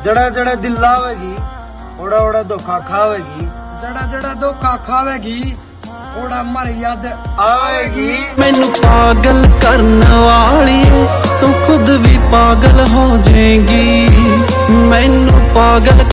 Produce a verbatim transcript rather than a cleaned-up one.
जड़ा जड़ा दिल लावेगी ओड़ा ओड़ा धोखा खावेगी, जड़ा जड़ा धोखा खावेगी ओड़ा मर याद आवेगी। मैनू पागल करने वाली तू खुद भी पागल हो जाएगी, मैनू पागल